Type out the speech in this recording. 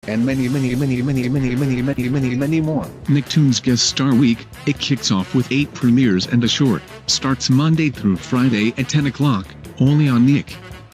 and many more. Nicktoons Guest Star Week, it kicks off with 8 premieres and a short, starts Monday through Friday at 10 o'clock, only on Nick.